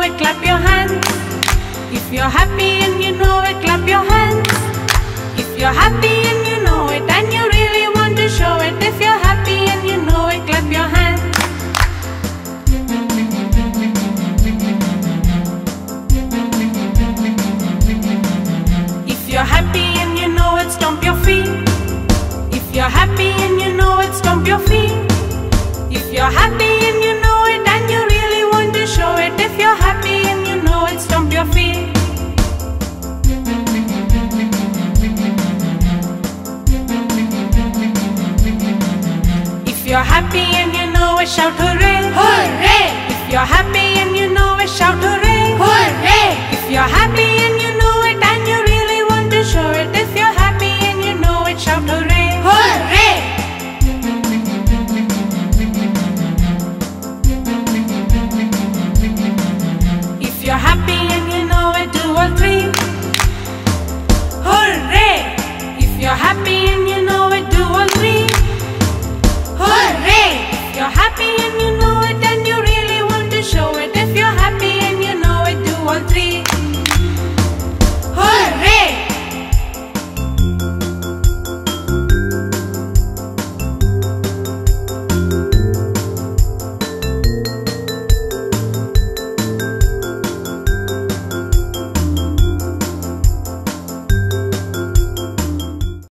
it, clap your hands. If you're happy and you know it, clap your hands. If you're happy and you know it and you really want to show it, if you're happy and you know it, clap your hands. If you're happy and you know it, stomp your feet. If you're happy and you know it, stomp your feet. If you're happy and you know it and you really want to show it, if you're happy and you know it, stomp your feet. If you're happy and you know it, shout hooray! Hooray! If you're happy and you know it, shout hooray! Hooray! If you're happy and you know it and you really want to show it, if you're happy and you know it, shout hooray! Hooray! If you're happy and you know it, do all three. Hooray! If you're happy